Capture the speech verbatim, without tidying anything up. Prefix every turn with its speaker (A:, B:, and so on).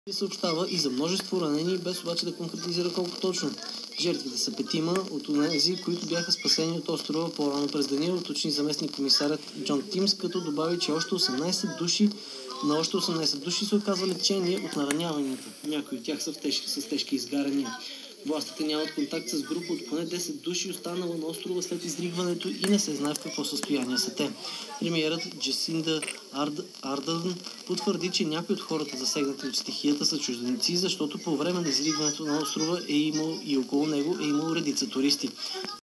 A: И съобщава и за множество ранени, без обаче да конкретизира колко точно. Жертвите са петима от онези, които бяха спасени от острова по-рано през деня, уточни заместник комисарят Джон Тимс, като добави, че още осемнайсет души, на още осемнайсет души се оказва лечение от нараняванията. Някои от тях са в тежки, с тежки изгаряния. Властите нямат контакт с група от поне десет души, останала на острова след изригването и не се знае в какво състояние са те. Премиерът Джесинда Ард... Ардърн потвърди, че някои от хората, засегнати от стихията, са чужденци, защото по време на изригването на острова е имал и около него е имало редица туристи.